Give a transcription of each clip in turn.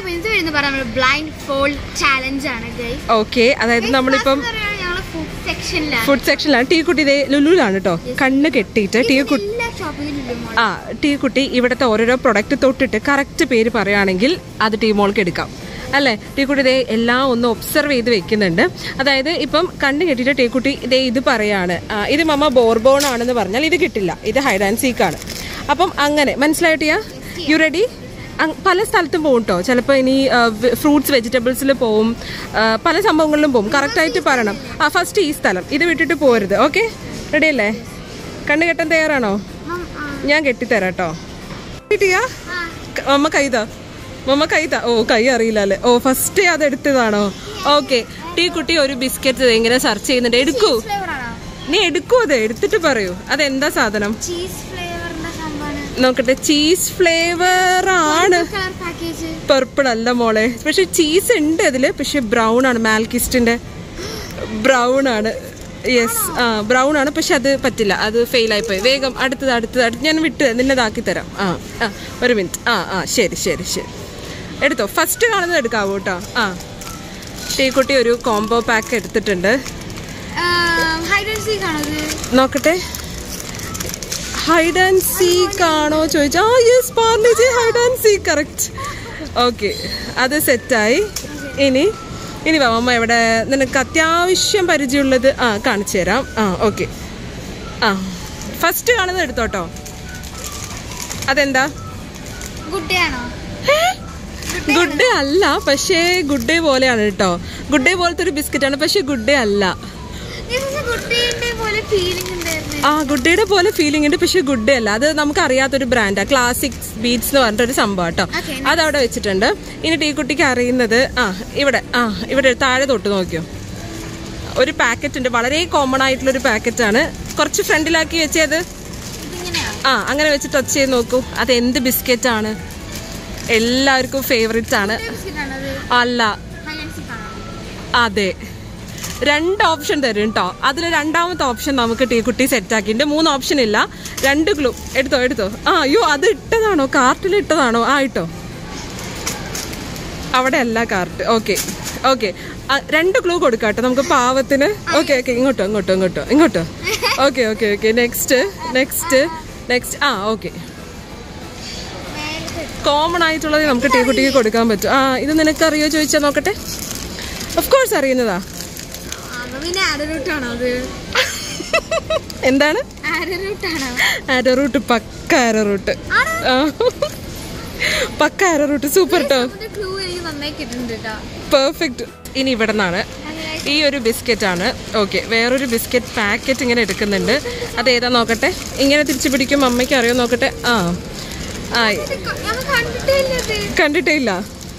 Blind fold challenge ആണ് guys. Okay, അതായത് നമ്മളിപ്പം ഫുഡ് സെക്ഷനിലാണ്. ടീക്കുട്ടി ഇതേ ലുലുലാണ് കേട്ടോ. കണ്ണ് കെട്ടിയിട്ട് ടീക്കുട്ടി ഇവിടുത്തെ ഓരോരോ പ്രൊഡക്റ്റ് തൊട്ടിട്ട് കറക്റ്റ് പേര് പറയുകയാണെങ്കിൽ അത് ടീമോൾക്ക് എടുക്കാം അല്ലേ. ടീക്കുട്ടി ഇതേ എല്ലാം ഒന്ന് ഒബ്സർവ് ചെയ്ത് വെക്കുന്നുണ്ട്. അതായത് ഇപ്പം കണ്ണ് കെട്ടിയിട്ട് ടീക്കുട്ടി ഇതേ ഇത് പറയാണ്, ഇത് മമ്മ ബോർബോൺ ആണെന്ന് പറഞ്ഞാൽ ഇത് കിട്ടില്ല, ഇത് ഹൈഡ് ആൻഡ് സീക്ക് ആണ്. അപ്പം അങ്ങനെ മനസ്സിലായിട്ടിയാ? You ready? പല സ്ഥലത്തും പോകും കേട്ടോ. ചിലപ്പോൾ ഇനി ഫ്രൂട്ട്സ് വെജിറ്റബിൾസിൽ പോവും, പല സംഭവങ്ങളിലും പോവും. കറക്റ്റായിട്ട് പറയണം. ഫസ്റ്റ് ഈ സ്ഥലം, ഇത് വിട്ടിട്ട് പോരുത്. ഓക്കെ, റെഡി അല്ലേ? കണ്ണ് കെട്ടാൻ തയ്യാറാണോ? ഞാൻ കെട്ടിത്തരാം കേട്ടോ. കിട്ടിയാ മമ്മ കൈതാ? ഓ, കൈ അറിയില്ല അല്ലേ? ഓ, ഫസ്റ്റ് അത് എടുത്തതാണോ? ഓക്കെ, ടീക്കുട്ടി ഒരു ബിസ്ക്കറ്റ് ഇങ്ങനെ സെർച്ച് ചെയ്യുന്നുണ്ട്. എടുക്കൂ, നീ എടുക്കൂ, അത് എടുത്തിട്ട് പറയൂ അതെന്താ സാധനം. നോക്കട്ടെ, ചീസ് ഫ്ലേവർ ആണ്. പർപ്പിൾ അല്ല മോളെ, പക്ഷെ ചീസ് ഉണ്ട് അതില്, പക്ഷെ ബ്രൗൺ ആണ്. മാൽക്കിസ്റ്റിന്റെ ബ്രൗൺ ആണ്. യെസ്, ബ്രൗൺ ആണ്, പക്ഷെ അത് പറ്റില്ല, അത് ഫെയിൽ ആയിപ്പോയി. വേഗം അടുത്തത് ഞാൻ വിട്ട് നിന്നതാക്കി തരാം. ഒരു മിനിറ്റ്. ശരി ശരി ശരി, എടുത്തോ. ഫസ്റ്റ് കാണുന്നത് എടുക്കാവൂ കേട്ടോ. ടീക്കുട്ടി ഒരു കോംബോ പാക്ക് എടുത്തിട്ടുണ്ട്. നോക്കട്ടെ, ഹൈഡ് ആൻഡ് സീക്ക് ആണോ ചോദിച്ചാ? Yes, Parle G hide and seek, correct. Okay, അത് സെറ്റായി. ഇനി വാ അമ്മ, ഇവിടെ നിനക്ക് അത്യാവശ്യം പരിചയമുള്ളത് കാണിച്ചു തരാം. ഓക്കെ, ഫസ്റ്റ് കാണുന്നത് എടുത്തോട്ടോ. അതെന്താ? ഗുഡ് ഡേ അല്ല, പക്ഷേ ഗുഡ് ഡേ പോലെയാണ് കേട്ടോ. ഗുഡ് ഡേ പോലത്തെ ഒരു ബിസ്ക്കറ്റ് ആണ്, പക്ഷെ ഗുഡ് ഡേ അല്ല. ഗുഡ് ഡേയുടെ പോലെ ഫീലിംഗ് ഉണ്ട്, പക്ഷെ ഗുഡ് ഡേ അല്ല. അത് നമുക്ക് അറിയാത്തൊരു ബ്രാൻഡാ, ക്ലാസിക് ബീറ്റ്സ് എന്ന് പറഞ്ഞിട്ടൊരു സംഭവം കേട്ടോ. അതവിടെ വെച്ചിട്ടുണ്ട്. ഇനി ടീക്കുട്ടിക്ക് അറിയുന്നത് ഇവിടെ താഴെ തൊട്ട് നോക്കിയോ, ഒരു പാക്കറ്റ് ഉണ്ട്. വളരെ കോമൺ ആയിട്ടുള്ളൊരു പാക്കറ്റാണ്. കുറച്ച് ഫ്രണ്ടിലാക്കി വെച്ചത്. അങ്ങനെ വെച്ച് ടച്ച് ചെയ്ത് നോക്കൂ, അത് എന്ത് ബിസ്ക്കറ്റ് ആണ്? എല്ലാവർക്കും ഫേവറേറ്റ് ആണ്. അല്ല, അതെ, 2 ഓപ്ഷൻ തരും കേട്ടോ. അതിൽ രണ്ടാമത്തെ ഓപ്ഷൻ നമുക്ക് ടീക്കുട്ടി സെറ്റ് ആക്കിയിട്ടുണ്ട്. 3 ഓപ്ഷൻ ഇല്ല, 2 ക്ലൂ. എടുത്തോ. അയ്യോ, അത് ഇട്ടതാണോ? കാർട്ടിൽ ഇട്ടതാണോ? ഇട്ടോ, അവിടെ അല്ല കാർട്ട്. ഓക്കെ, 2 ക്ലൂ കൊടുക്കാട്ടോ നമുക്ക് പാവത്തിന്. ഓക്കെ, ഇങ്ങോട്ടോ. Okay, next. ഓക്കെ, കോമൺ ആയിട്ടുള്ളത് നമുക്ക് ടീക്കുട്ടിക്ക് കൊടുക്കാൻ പറ്റും. ഇത് നിനക്ക് അറിയോ ചോദിച്ചാൽ നോക്കട്ടെ. ഓഫ് കോഴ്സ് അറിയുന്നതാ. എന്താണ്? ആരോറൂട്ട്, പക്ക ആരോറൂട്ട്. സൂപ്പർ ട്ടോ, പെർഫെക്റ്റ്. ഇനി ഇവിടെ നിന്നാണ് ഈ ഒരു ബിസ്ക്കറ്റ് ആണ്. ഓക്കെ, വേറൊരു ബിസ്ക്കറ്റ് പാക്കറ്റ് ഇങ്ങനെ എടുക്കുന്നുണ്ട്. അതേതാ നോക്കട്ടെ. ഇങ്ങനെ തിരിച്ചു പിടിക്കും, അമ്മയ്ക്ക് അറിയോ നോക്കട്ടെ. കണ്ടിട്ടേ ഇല്ല.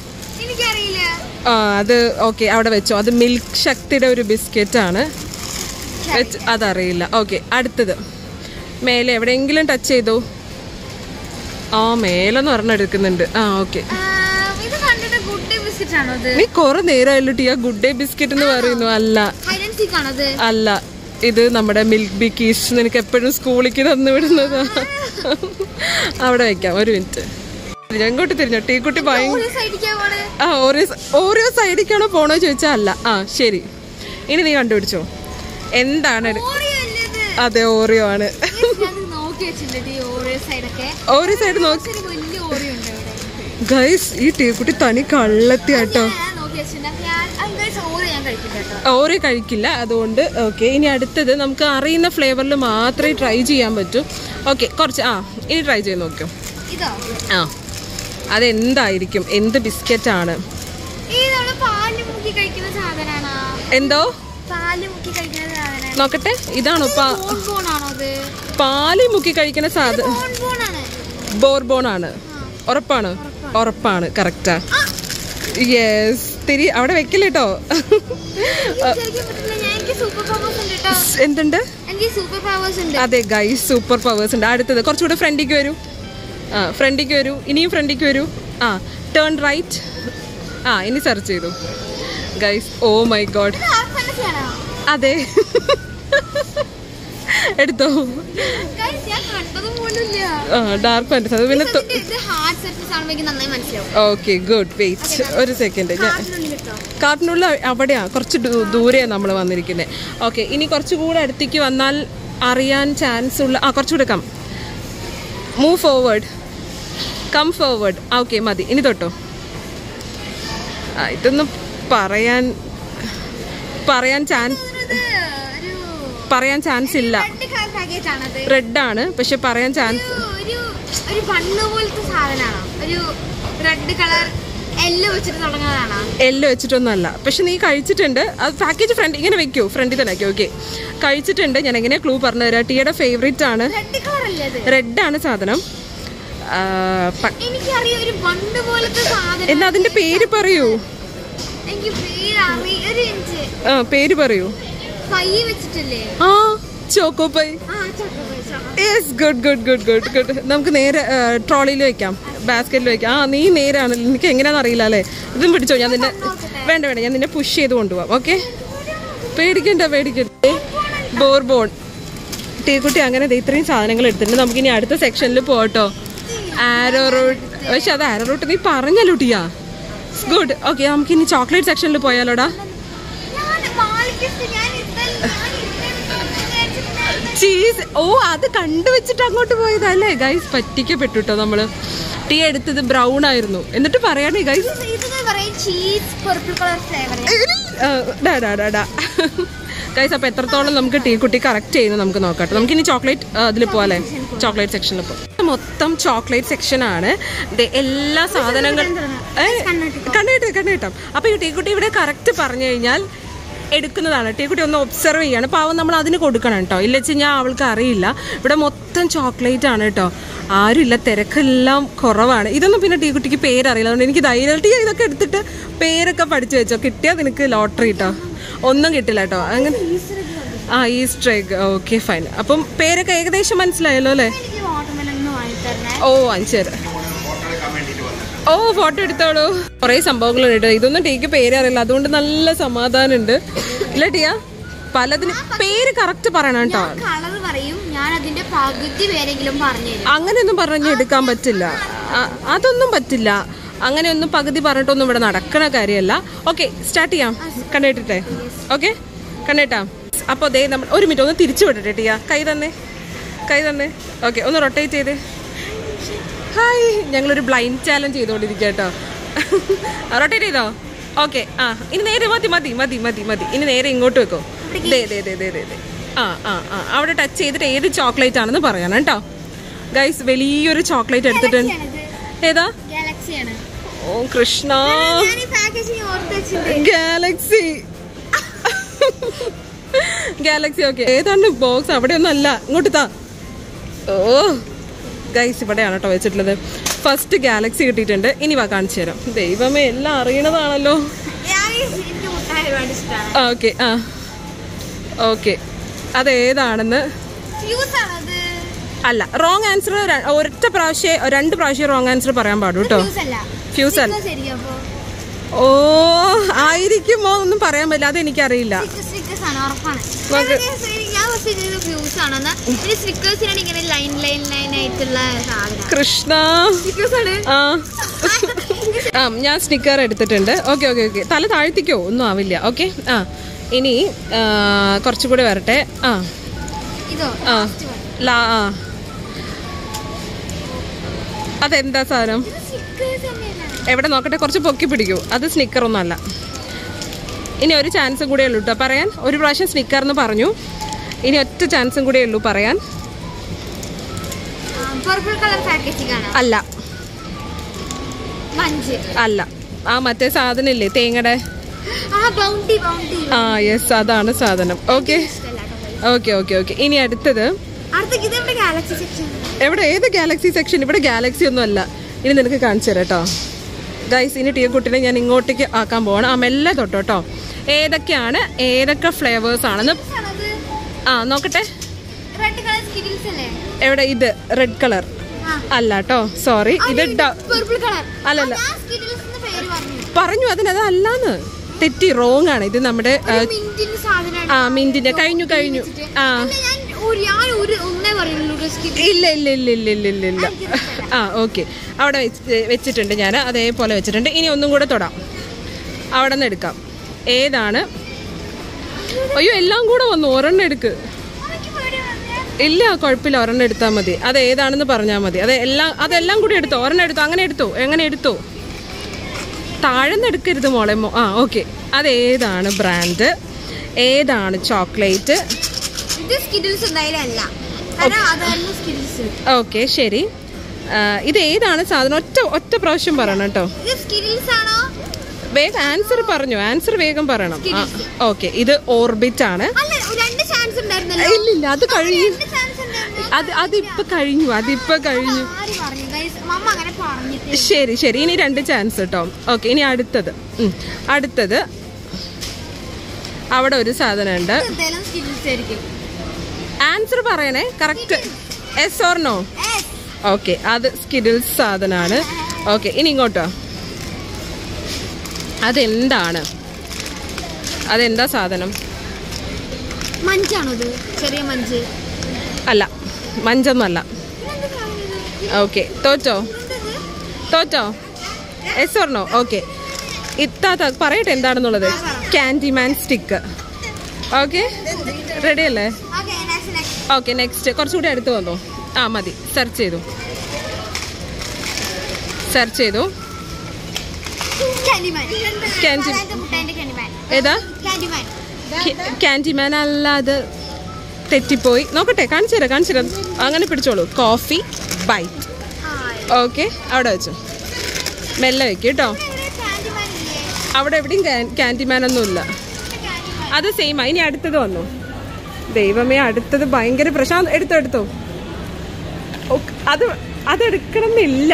അത് ഓക്കെ, അവിടെ വെച്ചോ. അത് മിൽക്ക് ശക്തിയുടെ ഒരു ബിസ്ക്കറ്റ് ആണ്. അതറിയില്ല. ഓക്കെ, അടുത്തത് മേലെ എവിടെയെങ്കിലും ടച്ച് ചെയ്തോ. മേലെന്ന് പറഞ്ഞെടുക്കുന്നുണ്ട്. ഓക്കെ, നീ കൊറേ നേരമായല്ലോ ടിയ ഗുഡ് ഡേ ബിസ്ക്കറ്റ് എന്ന് പറയുന്നു. അല്ല, ഇത് നമ്മുടെ മിൽക്ക് ബിക്കീസ്. നിനക്ക് എപ്പോഴും സ്കൂളിലേക്ക് തന്നു വിടുന്നതാ. അവിടെ വെക്കാം. ഒരു മിനിറ്റ്, എങ്ങോട്ട് തിരിഞ്ഞോ? ടീക്കുട്ടി ഓരോ സൈഡിക്കാണോ പോണോ ചോദിച്ചാ അല്ല. ശരി, ഇനി നീ കണ്ടുപിടിച്ചോ എന്താണ്. അതെ, ഓറിയോ ആണ്. ഓരോ സൈഡ് നോക്കി ഗൈസ്. ഈ ടീക്കുട്ടി തനി കള്ളത്തിയാട്ടോ. ഓറിയോ കഴിക്കില്ല, അതുകൊണ്ട്. ഓക്കെ, ഇനി അടുത്തത് നമുക്ക് അറിയുന്ന ഫ്ലേവറിൽ മാത്രമേ ട്രൈ ചെയ്യാൻ പറ്റൂ. ഓക്കെ, കുറച്ച് ഇനി ട്രൈ ചെയ്ത് നോക്കിയോ. അതെന്തായിരിക്കും? എന്ത് ബിസ്ക്കറ്റ് ആണ്? എന്തോ നോക്കട്ടെ. ഇതാണോ പാല് മുക്കി കഴിക്കുന്ന സാധനം? ബോർബോൺ ആണ്. ഉറപ്പാണ്, കറക്റ്റാ. യെസ്, അവിടെ വെക്കില്ലേട്ടോ. എന്തുണ്ട്? അതെ ഗൈസ്, സൂപ്പർ പവേഴ്സ് ഉണ്ട്. അടുത്തത് കുറച്ചുകൂടെ ഫ്രണ്ടിക്ക് വരൂ. ഇനിയും ഫ്രണ്ടിക്ക് വരൂ. Turn right. ഇനി സെർച്ച് ചെയ്തു ഗൈസ്. ഓ മൈ ഗോഡ്, അതെ. എടുത്തോ. ഡാർക്ക് ഫാന്റസി അത് പിന്നെ ഓക്കെ ഗുഡ്. വെയിറ്റ് ഒരു സെക്കൻഡ്. ഞാൻ കാർട്ടൂണിൽ അവിടെയാ കുറച്ച് ദൂരെയാണ് നമ്മൾ വന്നിരിക്കുന്നത്. ഓക്കെ, ഇനി കുറച്ചുകൂടെ അടുത്തേക്ക് വന്നാൽ അറിയാൻ ചാൻസ് ഉള്ള കുറച്ചുകൂടെ move forward, come forward. Okay മതി, ഇനി തൊട്ടോ. ഇതൊന്നും പറയാൻ ചാൻസ് ഇല്ല. റെഡ് ആണ്, പക്ഷെ പറയാൻ ചാൻസ് എല്ലോ വെച്ചിട്ടൊന്നുമല്ല. പക്ഷെ നീ കഴിച്ചിട്ടുണ്ട്. അത് പാക്കേജ് ഫ്രണ്ട് ഇങ്ങനെ വെക്കൂ, ഫ്രണ്ടിൽ തന്നെ വെക്കൂ. ഓക്കെ, കഴിച്ചിട്ടുണ്ട്. ഞാൻ എങ്ങനെയാ ക്ലൂ പറഞ്ഞു തരാം. ടീയുടെ ഫേവറേറ്റ് ആണ്. റെഡ് ആണ് സാധനം. എന്നാ അതിന്റെ പേര് പറയൂ. പേര് പറയൂ. Choco Pie. Yes, good good good good good. നമുക്ക് നേരെ ട്രോളിയിൽ വെക്കാം, ബാസ്ക്കറ്റിൽ വെക്കാം. നീ നേരാണ്. എനിക്ക് എങ്ങനെയാണെന്ന് അറിയില്ല അല്ലേ. ഇതും പിടിച്ചോ. ഞാൻ നിന്നെ വേണ്ട ഞാൻ നിന്നെ പുഷ് ചെയ്ത് കൊണ്ടുപോവാം. ഓക്കെ, പേടിക്കണ്ട. ബോർബോൺ. ടീക്കുട്ടി അങ്ങനെ ഇത്രയും സാധനങ്ങൾ എടുത്തിട്ടുണ്ട്. നമുക്കിനി അടുത്ത സെക്ഷനിൽ പോട്ടോ. Arrowroot. പക്ഷെ അത് ആരോ റൂട്ട് നീ പറഞ്ഞല്ലോ ടിയാ. ഗുഡ്. ഓക്കെ, നമുക്കിനി ചോക്ലേറ്റ് സെക്ഷനിൽ പോയാലോടാ. ചീസ്. അത് കണ്ടുവച്ചിട്ട് അങ്ങോട്ട് പോയതല്ലേ ഗൈസ്. പറ്റിക്കപ്പെട്ടു കേട്ടോ നമ്മള്. ടീ എടുത്തത് ബ്രൗൺ ആയിരുന്നു. എന്നിട്ട് പറയാണേ ഗൈസ്. ഗൈസ്, അപ്പൊ എത്രത്തോളം നമുക്ക് ടീ കുട്ടി കറക്റ്റ് ചെയ്യുന്നത് നമുക്ക് നോക്കാം. നമുക്കിനി ചോക്ലേറ്റ് അതിൽ പോവാല്ലേ, ചോക്ലേറ്റ് സെക്ഷനിൽ പോകും. മൊത്തം ചോക്ലേറ്റ് സെക്ഷൻ ആണ്. എല്ലാ സാധനങ്ങളും കണ്ണുകിട്ടാം. അപ്പൊ ഈ ടീ കുട്ടി ഇവിടെ കറക്റ്റ് പറഞ്ഞു കഴിഞ്ഞാൽ എടുക്കുന്നതാണ്. ടീക്കുട്ടി ഒന്ന് ഒബ്സർവ് ചെയ്യാണ്. പാവം നമ്മൾ അതിന് കൊടുക്കണം കേട്ടോ. ഇല്ല വെച്ച് കഴിഞ്ഞാൽ അവൾക്ക് അറിയില്ല. ഇവിടെ മൊത്തം ചോക്ലേറ്റ് ആണ് കേട്ടോ. ആരുമില്ല, തിരക്കെല്ലാം കുറവാണ്. ഇതൊന്നും പിന്നെ ടീക്കുട്ടിക്ക് പേരറിയില്ല. അതുകൊണ്ട് എനിക്ക് ധൈര്യമായിട്ട് ഇതൊക്കെ എടുത്തിട്ട് പേരൊക്കെ പഠിച്ചു വെച്ചോ. കിട്ടിയാൽ നിനക്ക് ലോട്ടറി കേട്ടോ. ഒന്നും കിട്ടില്ല കേട്ടോ. അങ്ങനെ ഈസ്റ്റർ എഗ്. Okay fine. അപ്പം പേരൊക്കെ ഏകദേശം മനസ്സിലായല്ലോ അല്ലേ? വാങ്ങിച്ചു തരാം. ഫോട്ടോ എടുത്തോളൂ. കുറെ സംഭവങ്ങളുണ്ട്. ഇതൊന്നും ടീക്ക് പേരറിയില്ല. അതുകൊണ്ട് നല്ല സമാധാനം ഉണ്ട്. ഇല്ല ടിയ, പലതിന് പേര് കറക്റ്റ് പറയണം കേട്ടോ. അങ്ങനെയൊന്നും പറഞ്ഞ് എടുക്കാൻ പറ്റില്ല. അതൊന്നും പറ്റില്ല. അങ്ങനെയൊന്നും പകുതി പറഞ്ഞിട്ടൊന്നും ഇവിടെ നടക്കണ കാര്യമല്ല. ഓക്കെ, സ്റ്റാർട്ട് ചെയ്യാം. കണ്ടിട്ടേ. ഓക്കെ, കണ്ടിട്ടാ. അപ്പൊ അതേ നമ്മൾ ഒരു മിനിറ്റ് ഒന്ന് തിരിച്ചു വിടട്ടെ ടിയ. കൈ തന്നെ. ഓക്കെ, ഒന്ന് റൊട്ടേറ്റ് ചെയ്തേ. ഹായ്, ഞങ്ങളൊരു ബ്ലൈൻഡ് ചാലഞ്ച് ചെയ്തോണ്ടിരിക്കുക കേട്ടോ. റൊട്ടേറ്റ് ചെയ്തോ? ഓക്കെ. ഇനി നേരെ മതി. ഇനി നേരെ ഇങ്ങോട്ട് വെക്കോ. അവിടെ ടച്ച് ചെയ്തിട്ട് ഏത് ചോക്ലേറ്റ് ആണെന്ന് പറയണം കേട്ടോ. ഗൈസ്, വലിയൊരു ചോക്ലേറ്റ് എടുത്തിട്ടുണ്ട്. ഏതാ? Oh Krishna, Galaxy. ഓക്കെ, ഏതാണ് ബോക്സ്? അവിടെ ഒന്നും അല്ല, ഇങ്ങോട്ട് താ. ഗൈസ്, ഇവിടെയാണ് കേട്ടോ വെച്ചിട്ടുള്ളത്. ഫസ്റ്റ് ഗാലക്സി കിട്ടിയിട്ടുണ്ട്. ഇനി വാ കാണിച്ചു തരാം. ദൈവമേ, എല്ലാം അറിയണതാണല്ലോ. ഓക്കെ ഓക്കെ, അതേതാണെന്ന് അല്ല. റോങ് ആൻസർ രണ്ട് പ്രാവശ്യം റോങ് ആൻസർ പറയാൻ പാടും കേട്ടോ. ഫ്യൂസ് അല്ല. ആയിരിക്കുമോ ഒന്നും പറയാൻ പറ്റില്ല. അതെനിക്കറിയില്ല. കൃഷ്ണ, ഞാൻ സ്റ്റിക്കർ എടുത്തിട്ടുണ്ട്. ഓക്കെ. തല താഴ്ത്തിക്കോ, ഒന്നും ആവില്ല. ഓക്കെ. ഇനി കുറച്ചുകൂടെ വരട്ടെ. അതെന്താ സാധനം? എവിടെ നോക്കട്ടെ, കുറച്ച് പൊക്കി പിടിക്കൂ. അത് സ്നിക്കർ ഒന്നും അല്ല. ഇനി ഒരു ചാൻസും കൂടെ ഉള്ളൂ കേട്ടോ പറയാൻ. ഒരു പ്രാവശ്യം സ്നിക്കർ എന്ന് പറഞ്ഞു. ഇനി ഒറ്റ ചാൻസും കൂടെ ഉള്ളൂ പറയാൻ. അല്ല. മറ്റേ സാധനം ഇല്ലേ, തേങ്ങയുടെ. യെസ്, അതാണ് സാധനം. ഓക്കെ. ഇനി അടുത്തത് എവിടെ? ഏത് ഗാലക്സി സെക്ഷൻ? ഇവിടെ ഗാലക്സി ഒന്നും അല്ല. ഇനി നിനക്ക് കാണിച്ചു തരാം കേട്ടോ. ഗൈസ്, ഇനി ടീക്കുട്ടിനെ ഞാൻ ഇങ്ങോട്ടേക്ക് ആക്കാൻ പോവാണ്. മെല്ലെ തൊട്ടോ. ഏതൊക്കെ ഫ്ലേവേഴ്സ് ആണെന്ന് നോക്കട്ടെ. എവിടെ? ഇത് റെഡ് കളർ അല്ല കേട്ടോ. സോറി, ഇത് അല്ലല്ല. പറഞ്ഞു അതിനതല്ലാന്ന്. തെറ്റി, റോങ് ആണ്. ഇത് നമ്മുടെ മിന്റിന്റെ. കഴിഞ്ഞു. ഇല്ല ഇല്ല ഇല്ല ഇല്ല ഇല്ല ഇല്ല ഇല്ല. ആ ഓക്കെ, അവിടെ വെച്ചിട്ടുണ്ട് ഞാൻ, അതേപോലെ വെച്ചിട്ടുണ്ട്. ഇനി ഒന്നും കൂടെ തൊടാം, അവിടെ നിന്ന് എടുക്കാം. ഏതാണ്? അയ്യോ എല്ലാം കൂടെ വന്നു, ഒരെണ്ണം എടുക്ക്. ഇല്ല കുഴപ്പമില്ല, ഒരെണ്ണം എടുത്താൽ മതി. അത് ഏതാണെന്ന് പറഞ്ഞാൽ മതി. അതെല്ലാം കൂടി എടുത്തോ, ഒരെണ്ണം എടുത്തോ. അങ്ങനെ എടുത്തോ, എങ്ങനെ എടുത്തോ, താഴെ നിന്ന് എടുക്കരുത് മോളെ. ആ ഓക്കെ, അതേതാണ് ബ്രാൻഡ്, ഏതാണ് ചോക്ലേറ്റ്? ഓക്കെ ശരി, ഇത് ഏതാണ് സാധനം? ഒറ്റ പ്രാവശ്യം പറയണം കേട്ടോ. വേഗം ആൻസർ പറഞ്ഞു, ആൻസർ വേഗം പറയണം. ഓക്കെ, ഇത് ഓർബിറ്റ് ആണ്. ഇല്ലില്ല, അത് കഴിഞ്ഞു, അതിപ്പോ കഴിഞ്ഞു, ശരി ശരി, ഇനി 2 ചാൻസ് കേട്ടോ. ഓക്കെ, ഇനി അടുത്തത് അവിടെ ഒരു സാധനം ഉണ്ട്. ആൻസർ പറയണേ, correct. Yes or no? Okay, അത് സ്കിഡിൽസ് സാധനമാണ്. ഓക്കെ, ഇനി ഇങ്ങോട്ടോ. അതെന്താണ്? അതെന്താ സാധനം? മഞ്ചാണോ? ചെറിയ മഞ്ച് അല്ല, മഞ്ചൊന്നുമല്ല. ഓക്കെ, തോറ്റോ? Yes or no? ഓക്കെ, ഇത്താത്ത പറയട്ടെ എന്താണെന്നുള്ളത്. Candyman stick. ഓക്കെ, റെഡി അല്ലേ? Okay, next. കുറച്ചുകൂടി അടുത്ത് വന്നോ. ആ മതി, സെർച്ച് ചെയ്തു. ഏതാ? ക്യാൻഡിമാൻ അല്ല, അത് തെറ്റിപ്പോയി. നോക്കട്ടെ, കാണിച്ചു തരാം. അങ്ങനെ പിടിച്ചോളൂ. Coffee byte. ഓക്കെ, അവിടെ വെച്ചു, മെല്ലെ വെക്കും കേട്ടോ. അവിടെ എവിടെയും ക്യാൻഡിമാൻ ഒന്നുമില്ല, അത് സെയിം. ഇനി അടുത്തത് വന്നു. ദൈവമേ, അടുത്തത് ഭയങ്കര പ്രശ്നം. എടുത്തോ. അതെടുക്കണമെന്നില്ല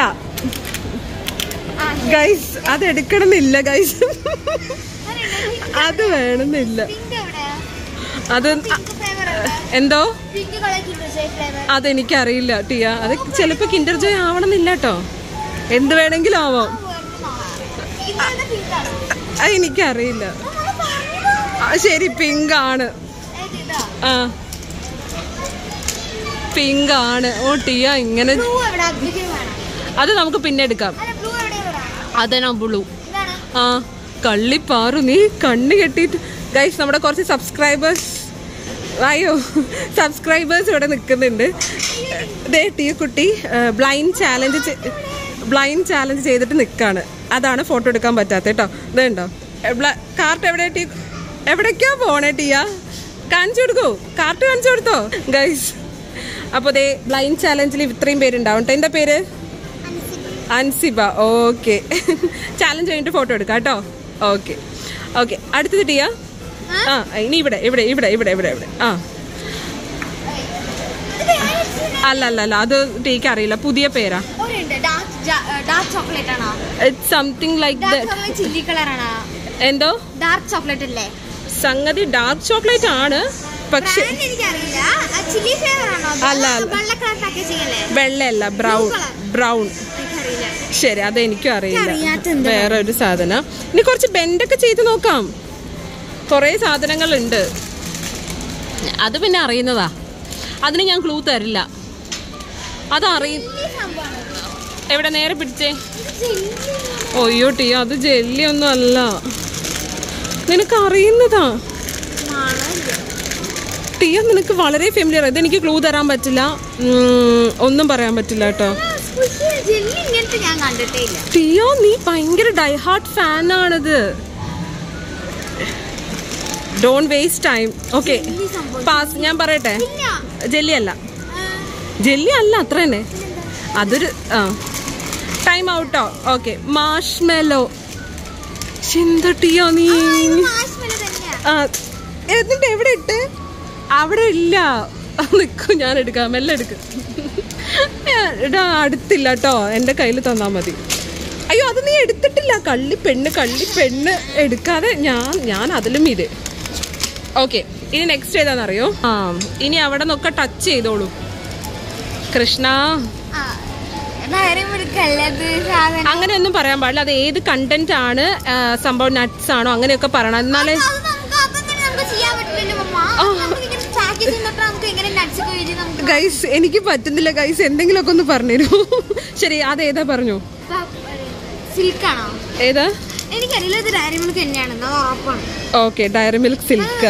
ഗൈസ്, അതെടുക്കണമെന്നില്ല ഗൈസ്, അത് വേണമെന്നില്ല. അത് എന്തോ അതെനിക്കറിയില്ല ടിയ, അത് ചിലപ്പോ കിൻഡർ ജോയ് ആവണമെന്നില്ല കേട്ടോ, എന്ത് വേണമെങ്കിലും ആവാം. അതെനിക്കറിയില്ല. ശരി, പിങ്ക് ആണ്. ആ പിങ്ക് ആണ്. ഓ ടിയ, ഇങ്ങനെ അത് നമുക്ക് പിന്നെ എടുക്കാം. അതെന്നാ ബ്ലൂ? ആ കള്ളിപ്പാറു, നീ കണ്ണ് കെട്ടിയിട്ട്. ഗൈസ്, നമ്മുടെ കുറച്ച് സബ്സ്ക്രൈബേഴ്സ് ഇവിടെ നിൽക്കുന്നുണ്ട്. ദേ ടിയ കുട്ടി ബ്ലൈൻഡ് ചാലഞ്ച് ചെയ്തിട്ട് നിൽക്കാണ്. അതാണ് ഫോട്ടോ എടുക്കാൻ പറ്റാത്ത കേട്ടോ. ഇതുണ്ടോ കാർട്ട്? എവിടേക്കാ പോണേ ടിയ? കാണിച്ചു കൊടുക്കൂ, കാർട്ട് കാണിച്ചു കൊടുത്തോ ഗൈസ്. അപ്പോൾ ദേ ബ്ലൈൻഡ് ചാലഞ്ചിൽ ഇത്രയും പേരുണ്ടാവും കേട്ടോ. എന്താ പേര്? അൻസിബ. ഓക്കെ, ചാലഞ്ച് കഴിഞ്ഞിട്ട് ഫോട്ടോ എടുക്കാം കേട്ടോ. ഓക്കെ, അടുത്തത് ടിയ. ആ ഇനി ഇവിടെ. ആ അല്ല, അത് ടീക്ക് അറിയില്ല, പുതിയ പേരാ. ഇറ്റ്സ് സംതിങ് ലൈക്ക് എന്തോ ഡാർക്ക് ചോക്ലേറ്റ് അല്ലേ? സംഗതി ഡാർക്ക് ചോക്ലേറ്റ് ആണ്, പക്ഷെ അല്ല, വെള്ളയല്ല, ബ്രൗൺ. ശരി, അതെനിക്കും അറിയില്ല. വേറെ ഒരു സാധനം. ഇനി കുറച്ച് ബെൻഡൊക്കെ ചെയ്ത് നോക്കാം. കുറേ സാധനങ്ങളുണ്ട്, അത് പിന്നെ അറിയുന്നതാ. അതിന് ഞാൻ ക്ലൂ തരില്ല, എവിടെ നേരെ പിടിച്ചേ. ഒയ്യോ ടിയ, അത് ജെല്ലി ഒന്നും അല്ല, നിനക്ക് അറിയുന്നതാ ടിയ, നിനക്ക് വളരെ ഫെമിലിയർ. ഇതെനിക്ക് ക്ലൂ തരാൻ പറ്റില്ല, ഒന്നും പറയാൻ പറ്റില്ല കേട്ടോ. ടിയ, നീ ഭയങ്കര ഡൈഹാർട്ട് ഫാൻ ആണത്. Don't waste time. Okay, pass. ഞാൻ പറയട്ടെ, ജെല്ലി അല്ല, അത്ര തന്നെ. അതൊരു ടൈം ഔട്ടോ. Okay, marshmallow. ചിന്തട്ടിയോ നീ? എന്നിട്ട് എവിടെ ഇട്ട്? അവിടെ ഇല്ല, നിൽക്കും, ഞാൻ എടുക്കാം, മെല്ലെ എടുക്കും. അടുത്തില്ല കേട്ടോ, എൻ്റെ കയ്യിൽ തന്നാൽ മതി. അയ്യോ, അത് നീ എടുത്തിട്ടില്ല. കള്ളിപ്പെണ്ണ് എടുക്കാതെ ഞാൻ അതിലും ഇത്. ഓക്കെ, ഇനി നെക്സ്റ്റ് ഏതാണെന്നറിയോ? ഇനി അവിടെ നിന്നൊക്കെ ടച്ച് ചെയ്തോളൂ. കൃഷ്ണ, അങ്ങനെയൊന്നും പറയാൻ പാടില്ല. അത് ഏത് കണ്ടന്റ് ആണ്, സംഭവം നട്ട്സ് ആണോ, അങ്ങനെയൊക്കെ പറയണം. എന്നാലേ ഗൈസ് എനിക്ക് പറ്റുന്നില്ല ഗൈസ്, എന്തെങ്കിലുമൊക്കെ ഒന്ന് പറഞ്ഞുതരൂ. ശരി, അതേതാ പറഞ്ഞു? സിൽക്കാണോ? ഏതാ എനിക്കറിയില്ല. ഇത് ഡയറി മിൽക്ക് തന്നെയാണെന്ന് ഉറപ്പാണ്. Okay, Dairy Milk Silk.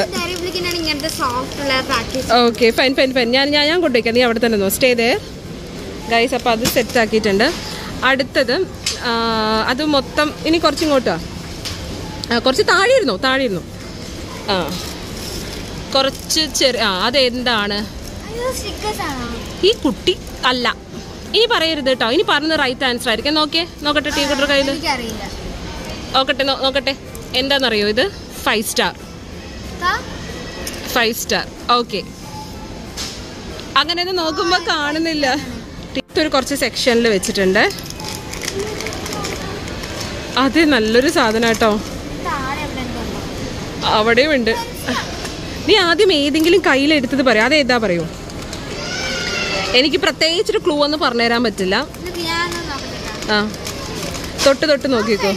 Okay, fine fine fine. ഞാൻ കൊണ്ടുവയ്ക്കാം, നീ അവിടെ തന്നെ സ്റ്റേ ദെയർ ഗൈസ്. അപ്പോൾ അത് സെറ്റ് ആക്കിയിട്ടുണ്ട്. അടുത്തത് അത് മൊത്തം ഇനി കുറച്ചിങ്ങോട്ടാ, കുറച്ച് താഴെയിരുന്നു. ആ കുറച്ച് അതെന്താണ് ഈ കുട്ടി? അല്ല, ഇനി പറയരുത് കേട്ടോ. ഇനി പറഞ്ഞത് റൈറ്റ് ആൻസർ ആയിരിക്കും. നോക്കട്ടെ ടീ കുട്ടിയുടെ കയ്യിൽ നോക്കട്ടെ. എന്താണെന്നറിയോ? ഇത് 5 സ്റ്റാർ. 5 സ്റ്റാർ. ഓക്കെ, അങ്ങനെ നോക്കുമ്പോൾ കാണുന്നില്ല. ഒരു കുറച്ച് സെക്ഷനിൽ വെച്ചിട്ടുണ്ട്. അത് നല്ലൊരു സാധനം കേട്ടോ. അവിടെയും ഉണ്ട്. നീ ആദ്യം ഏതെങ്കിലും കയ്യിലെടുത്തത് പറയാം. അതേതാ പറയൂ? എനിക്ക് പ്രത്യേകിച്ചൊരു ക്ലൂ ഒന്നും പറഞ്ഞുതരാൻ പറ്റില്ല. ആ തൊട്ട് നോക്കിക്കോ.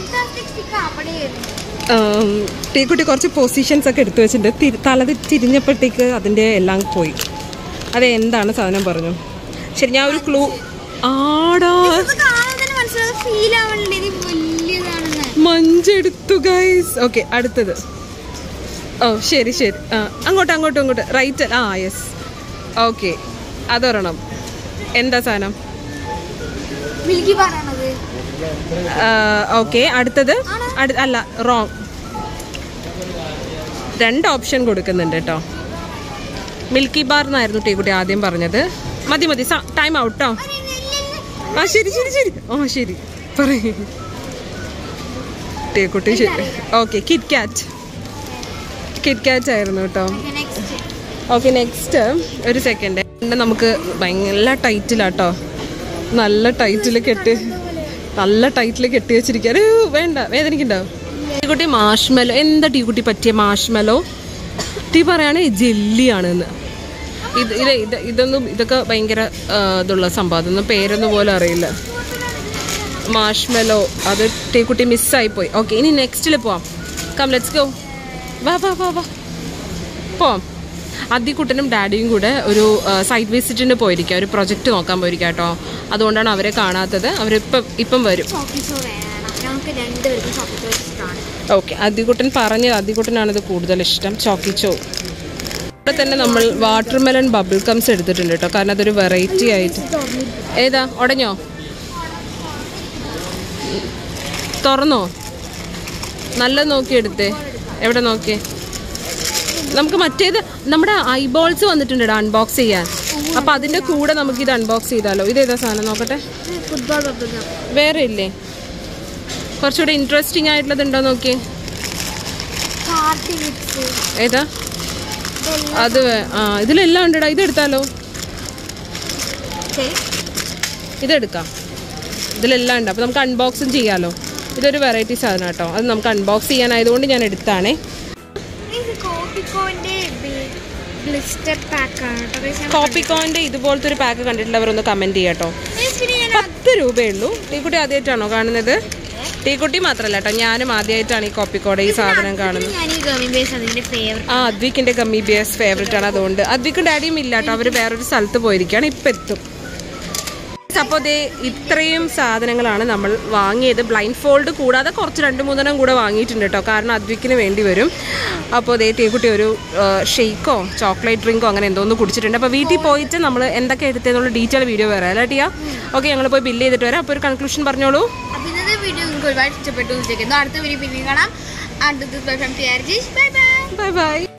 ടീക്കുട്ടി കുറച്ച് പൊസിഷൻസ് ഒക്കെ എടുത്തു വെച്ചിട്ടുണ്ട്. തലത് തിരിഞ്ഞപ്പോഴത്തേക്ക് അതിൻ്റെ എല്ലാം പോയി. അതെന്താണ് സാധനം പറഞ്ഞു? ശരി, ഞാൻ ഒരു ക്ലൂ. ആടാ, മഞ്ചെടുത്തു ഗൈസ്. ഓക്കെ, അടുത്തത്. ഓ ശരി. അങ്ങോട്ട് റൈറ്റ്. ആ യെസ്. ഓക്കെ, അതൊരെണ്ണം. എന്താ സാധനം? ഓക്കെ, അടുത്തത്. അല്ല, റോങ്. 2 ഓപ്ഷൻ കൊടുക്കുന്നുണ്ട് കേട്ടോ. മിൽക്കി ബാർ എന്നായിരുന്നു ടീക്കുട്ടി ആദ്യം പറഞ്ഞത്. മതി ടൈം ഔട്ടോ. ആ ശരി. ഓ ശരി, പറയൂ ടീക്കുട്ടി. ശരി, ഓക്കെ. കിറ്റ് കാറ്റ് ആയിരുന്നു കേട്ടോ. Okay, next. ഒരു സെക്കൻഡ്. നമുക്ക് ഭയങ്കര ടൈറ്റിലാട്ടോ. നല്ല ടൈറ്റിൽ കെട്ടി വെച്ചിരിക്കുക. വേണ്ട, വേദനിക്കുണ്ടാവും. ടീക്കുട്ടി മാഷ്മെലോ. എന്താ ടീക്കുട്ടി പറ്റിയ മാഷ്മെലോ? ടീ പറയാണ് ജെല്ലിയാണെന്ന്. ഇതൊക്കെ ഭയങ്കര ഇതുള്ള സംഭവം. അതൊന്നും പേരൊന്നും പോലും അറിയില്ല. മാഷ്മെലോ. അത് ടീക്കുട്ടി മിസ്സായിപ്പോയി. ഓക്കെ, ഇനി നെക്സ്റ്റിൽ പോവാം. Come let's go. വാ പോവാം. അദ്ദിക്കുട്ടനും ഡാഡിയും കൂടെ ഒരു സൈറ്റ് വിസിറ്റിന് പോയിരിക്കുക. ഒരു പ്രൊജക്റ്റ് നോക്കാൻ പോയിരിക്കുക കേട്ടോ. അതുകൊണ്ടാണ് അവരെ കാണാത്തത്. അവരിപ്പം വരും. ഓക്കെ, അദ്ദിക്കുട്ടനാണിത് കൂടുതൽ ഇഷ്ടം. ചോക്കിച്ചോ. ഇവിടെ തന്നെ നമ്മൾ വാട്ടർമെലൺ ബബിൾ കംസ് എടുത്തിട്ടുണ്ട് കേട്ടോ. കാരണം അതൊരു വെറൈറ്റി ആയിട്ട്. ഏതാ? ഉടഞ്ഞോ? തുറന്നോ? നല്ല നോക്കിയെടുത്തേ. എവിടെ നോക്കിയേ? നമുക്ക് മറ്റേത് നമ്മുടെ ഐബോൾസ് വന്നിട്ടുണ്ട് അൺബോക്സ് ചെയ്യാൻ. അപ്പൊ അതിന്റെ കൂടെ നമുക്ക് ഇത് അൺബോക്സ് ചെയ്താലോ? ഇതേതാ സാധനം? നോക്കട്ടെ. വേറെ ഇല്ലേ കുറച്ചുകൂടെ ഇൻട്രസ്റ്റിംഗ് ആയിട്ടുള്ളത് ഉണ്ടോ? നോക്കിയേ. ഏതാ? അത് ഇതിലെല്ലാം ഉണ്ടടാ. ഇതെടുത്താലോ? ഇതെടുക്കാം. ഇതിലെല്ലാം ഉണ്ട്. അപ്പൊ നമുക്ക് അൺബോക്സും ചെയ്യാലോ. ഇതൊരു വെറൈറ്റി സാധനം കേട്ടോ. അത് നമുക്ക് അൺബോക്സ് ചെയ്യാനായതുകൊണ്ട് ഞാൻ എടുത്താണേ. കോപ്പിക്കോന്റെ ഇതുപോലത്തെ ഒരു പാക്ക് കണ്ടിട്ടുള്ളവരൊന്ന് കമന്റ് ചെയ്യാട്ടോ. 10 രൂപയുള്ളൂ. ടീക്കുട്ടി ആദ്യമായിട്ടാണോ കാണുന്നത്? ടീക്കുട്ടി മാത്രല്ല കേട്ടോ, ഞാനും ആദ്യമായിട്ടാണ് ഈ കോപ്പിക്കോടെ ഈ സാധനം കാണുന്നത്. അദ്വിക്കിന്റെ ഗമ്മി ബിയേഴ്സ് ഫേവറേറ്റ് ആണ്. അതുകൊണ്ട് അദ്വിക്കും ഡാഡിയും ഇല്ല കേട്ടോ. അവര് വേറൊരു സ്ഥലത്ത് പോയിരിക്കുകയാണ്. ഇപ്പം എത്തും. അപ്പോൾ ഇത്രയും സാധനങ്ങളാണ് നമ്മൾ വാങ്ങിയത്. ബ്ലൈൻഡ് ഫോൾഡ് കൂടാതെ കുറച്ച് 2-3 കൂടെ വാങ്ങിയിട്ടുണ്ട് കേട്ടോ. കാരണം അദ്വിക്കിന് വേണ്ടി വരും. അപ്പോൾ ടീക്കുട്ടി ഒരു ഷെയ്ക്കോ ചോക്ലേറ്റ് ഡ്രിങ്കോ അങ്ങനെ എന്തോന്ന് കുടിച്ചിട്ടുണ്ട്. അപ്പോൾ വീട്ടിൽ പോയിട്ട് നമ്മൾ എന്തൊക്കെ എടുത്തതെന്നുള്ള ഡീറ്റെയിൽ വീഡിയോ വരാം അല്ലേ ടിയ? ഓക്കെ, ഞങ്ങൾ പോയി ബില്ല് ചെയ്തിട്ട് വരാം. അപ്പോൾ ഒരു കൺക്ലൂഷൻ പറഞ്ഞോളൂ. വീഡിയോ നിങ്ങൾക്ക് ഒരുപാട് ഇഷ്ടപ്പെട്ടു. അടുത്ത വീഡിയോ പിന്നെ കാണാം. Bye by.